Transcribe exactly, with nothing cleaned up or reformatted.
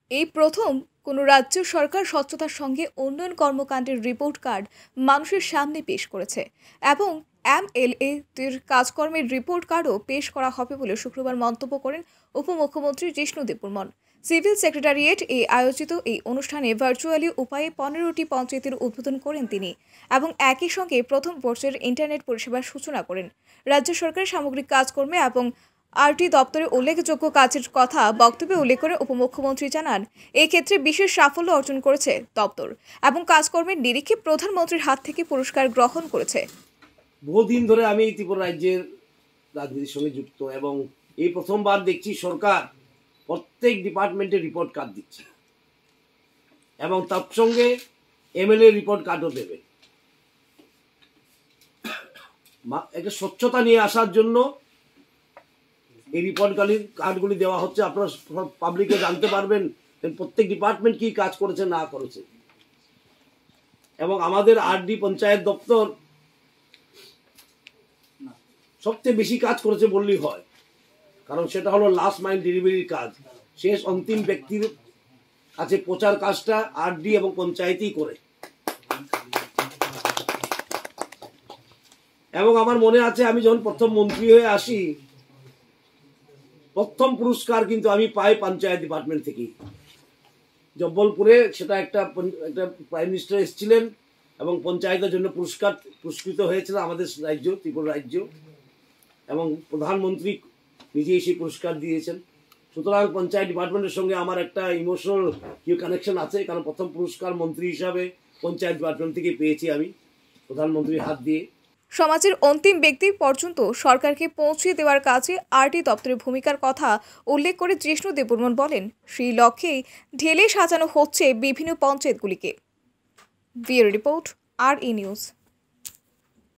এই প্রথম কোনো রাজ্য সরকার স্বচ্ছতার সঙ্গে উন্নয়ন কর্মকাণ্ডের রিপোর্ট কার্ড মানুষের সামনে পেশ করেছে এবং এমএলএদের কাজকর্মের রিপোর্ট কার্ডও পেশ করা হবে বলে শুক্রবার মন্তব্য করেন উপমুখ্যমন্ত্রী জিষ্ণু দেববর্মন। সিভিল সেক্রেটারিয়েট এ আয়োজিত এই অনুষ্ঠানে ভার্চুয়ালি উপায়ে পনেরোটি পঞ্চায়েতের উদ্বোধন করেন তিনি এবং একই সঙ্গে প্রথম পর্যায়ের ইন্টারনেট পরিষেবার সূচনা করেন। রাজ্য সরকারের সামগ্রিক কাজকর্মে এবং আরটি দপ্তরে উল্লেখযোগ্য কাজের কথা বক্তব্যে উল্লেখ করে উপমুখ্যমন্ত্রী জানান, এই ক্ষেত্রে বিশেষ সাফল্য অর্জন করেছে দপ্তর এবং কাজকর্মের নিরিখে প্রধানমন্ত্রীর হাত থেকে পুরস্কার গ্রহণ করেছে। বহুদিন ধরে আমি ত্রিপুরা রাজ্যের রাজনীতির সঙ্গে যুক্ত এবং এই প্রথমবার দেখছি সরকার প্রত্যেক ডিপার্টমেন্টে রিপোর্ট কার্ড দিচ্ছে এবং তার সঙ্গে এমএলএ রিপোর্ট কার্ডও দেবে। একটা স্বচ্ছতা নিয়ে আসার জন্য এই রিপোর্ট কার্ডগুলি দেওয়া হচ্ছে। আপনারা পাবলিকে জানতে পারবেন প্রত্যেক ডিপার্টমেন্ট কি কাজ করেছে না করেছে। এবং আমাদের আরডি পঞ্চায়েত দপ্তর সবচেয়ে বেশি কাজ করেছে বললেই হয়, কারণ সেটা হলো লাস্ট মাইল ডেলিভারির কাজ। শেষ অন্তিম ব্যক্তির কাছে প্রচার কাজটা আরডি এবং পঞ্চায়েতই করে। এবং আমার মনে আছে আমি যখন প্রথম মন্ত্রী হয়ে আসি, প্রথম পুরস্কার কিন্তু আমি পাই পঞ্চায়েত ডিপার্টমেন্ট থেকেই। জব্বলপুরে সেটা একটা একটা প্রাইম মিনিস্টার এসেছিলেন এবং পঞ্চায়েতের জন্য পুরস্কার পুরস্কৃত হয়েছিল আমাদের রাজ্য ত্রিপুরা রাজ্য, এবং প্রধানমন্ত্রী নিজেই সেই পুরস্কার দিয়েছেন। সুতরাং পঞ্চায়েত ডিপার্টমেন্টের সঙ্গে আমার একটা ইমোশনাল কানেকশন আছে, কারণ প্রথম পুরস্কার মন্ত্রী হিসাবে পঞ্চায়েত ডিপার্টমেন্ট থেকে পেয়েছি আমি প্রধানমন্ত্রীর হাত দিয়ে। সমাজের অন্তিম ব্যক্তি পর্যন্ত সরকারকে পৌঁছে দেওয়ার কাজে আরটি দপ্তরের ভূমিকার কথা উল্লেখ করে জিষ্ণু দেববর্মন বলেন, সেই লক্ষ্যেই ঢেলে সাজানো হচ্ছে বিভিন্ন পঞ্চায়েতগুলিকে। Bureau report, R E news.